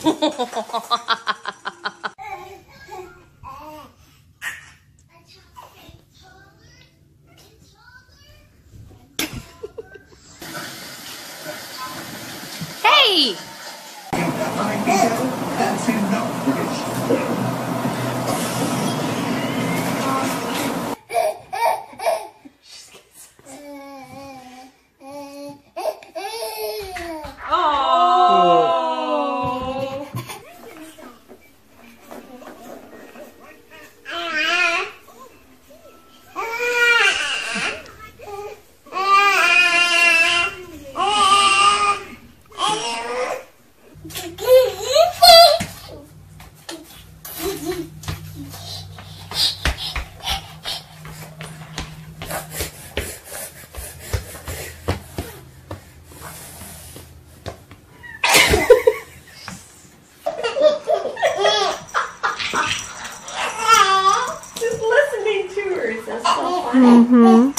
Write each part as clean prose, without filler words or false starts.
Hey! Mm-hmm.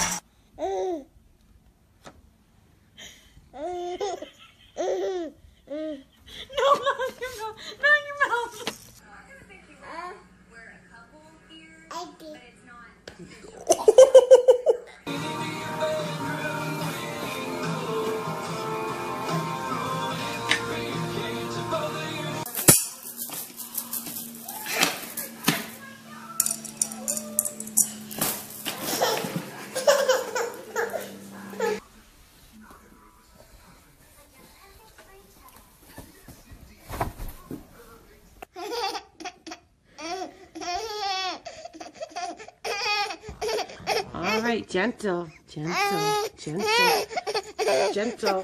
No, not your mouth. Not your mouth. We're a couple here, but it's not. All right, gentle, gentle, gentle, gentle.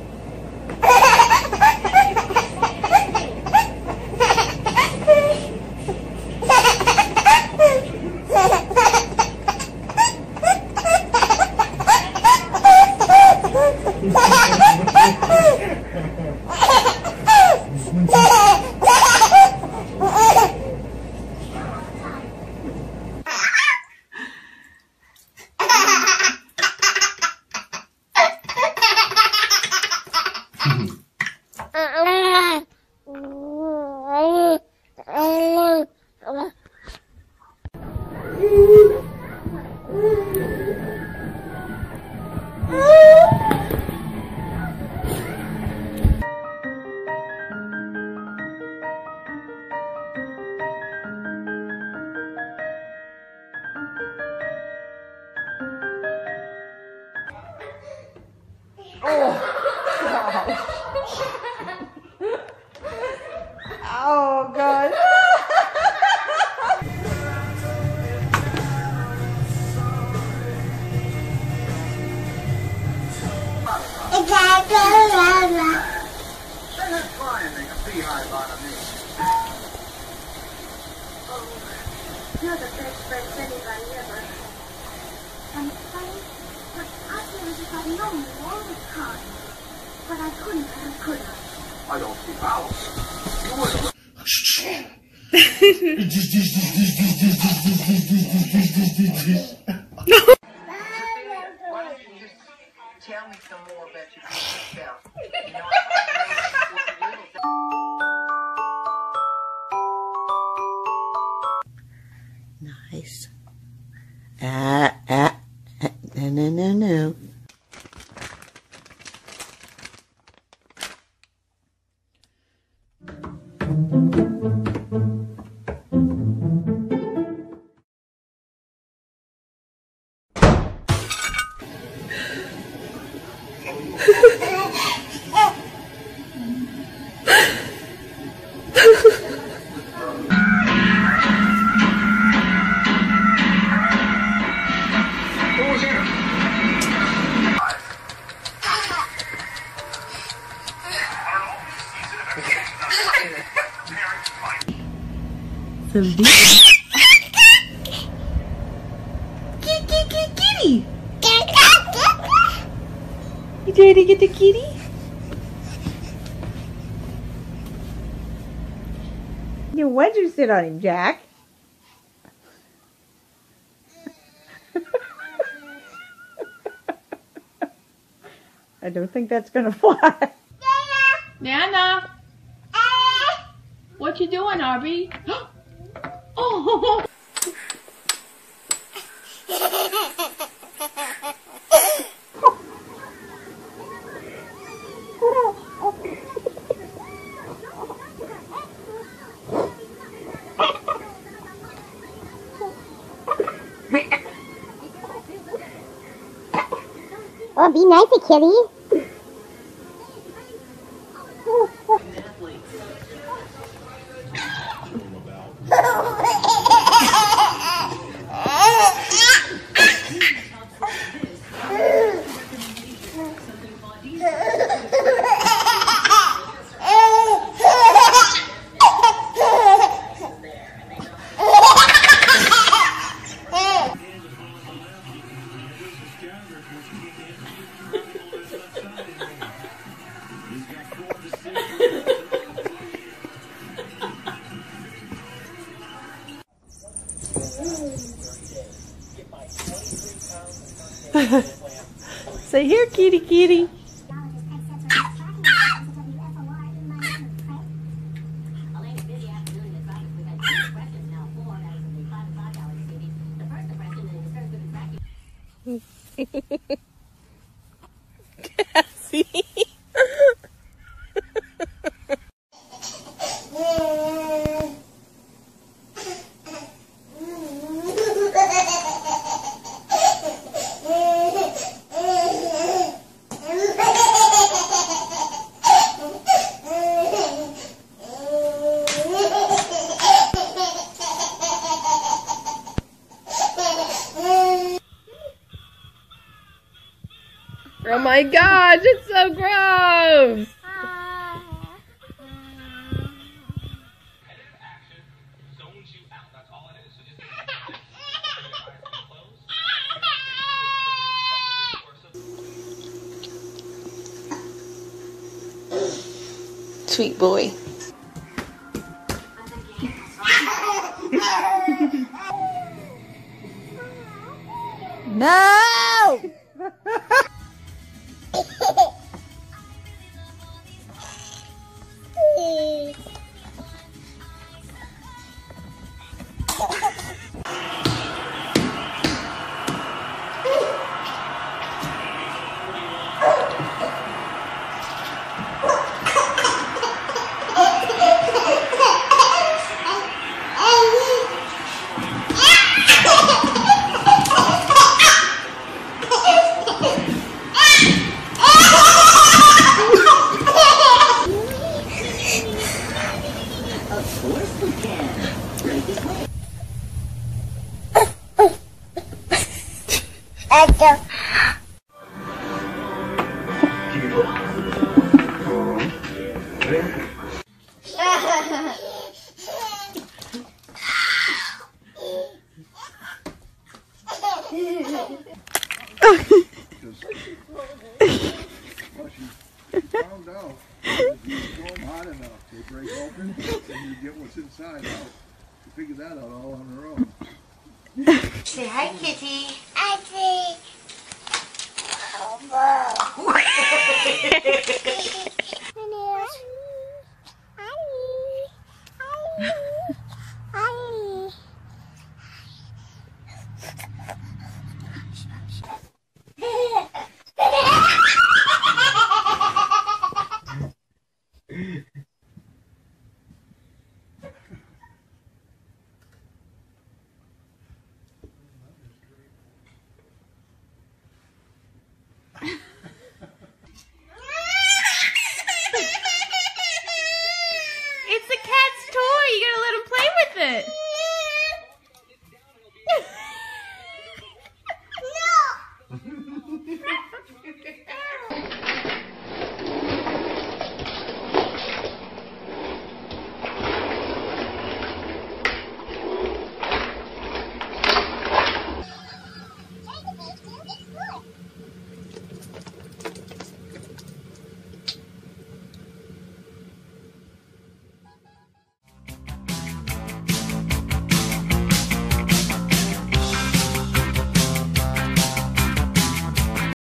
Oh, God. You're the best friend anybody ever. And funny, but I feel as if I'd known you all the time. But I couldn't have, could I? I don't see how. You were... Why don't you just tell me some more about yourself? You know, Nice. No. Some kitty. You trying to get the kitty? You why'd you sit on him, Jack? I don't think that's gonna fly. Nana. What you doing, Arby? Oh! Oh, be nice to Kitty. Say here, kitty, kitty. Cassie. Oh my gosh, it's so gross! Sweet boy. No! Found out if you throw them hot enough, they break open, and you get what's inside out. You figure that out all on their own. Say hi, kitty. I see.